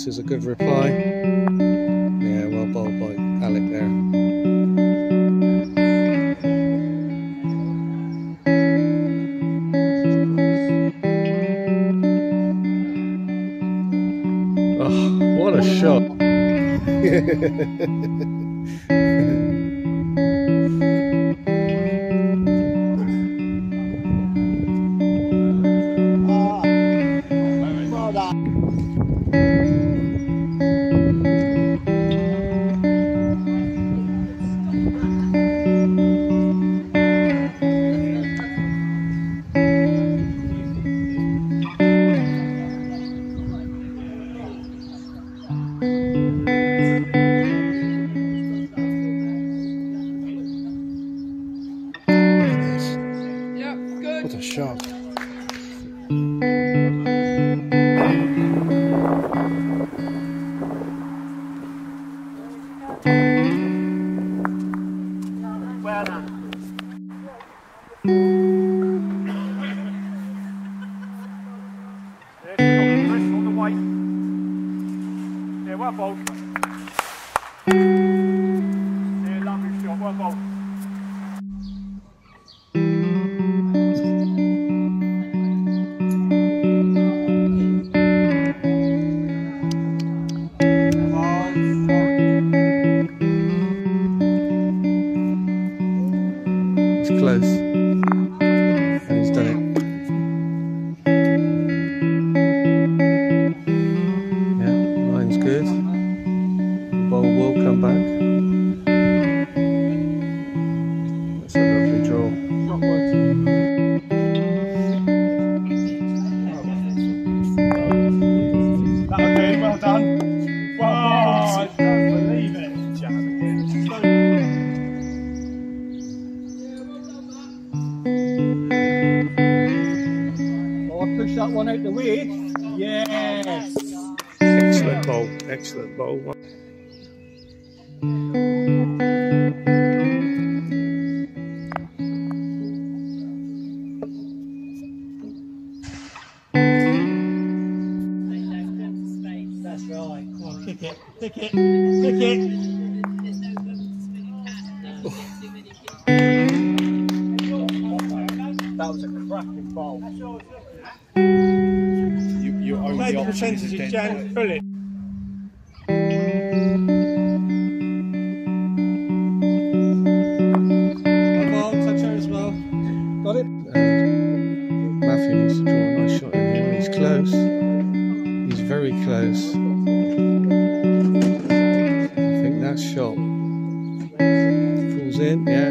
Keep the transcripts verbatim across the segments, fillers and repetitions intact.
close is a good reply. Yeah, well bowled by Alec there. Oh, what a shot! What a shot. Well done. There's on the weight. Yeah, well bowled. Yeah, lovely shot, well bowled. Close, and he's done it. Yeah, line's good. The ball will come back. That's a lovely draw. Okay, well done. Wow, I don't believe it. Push that one out the way. Yes. Excellent bowl. Excellent bowl. That's right. Come on, kick it. Kick it. Kick it. That was a cracking bowl. You, you own Maybe the the percentage is Jan, pull it. One ball, touch her as well. Got it. And Matthew needs to draw a nice shot in here. He's close. He's very close. I think that shot falls in. Yeah.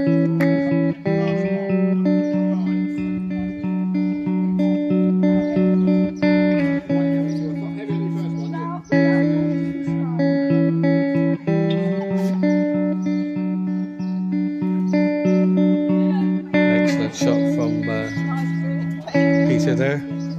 Shot from uh, Peter there.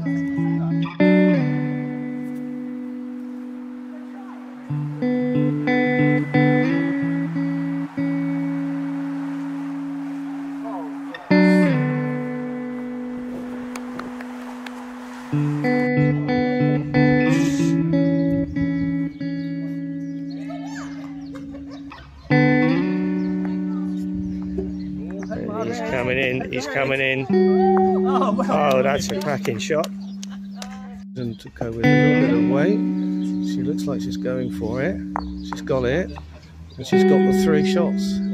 He's coming in, he's coming in. Oh, that's a cracking shot. And to go with a little bit of weight. She looks like she's going for it. She's got it. And she's got the three shots.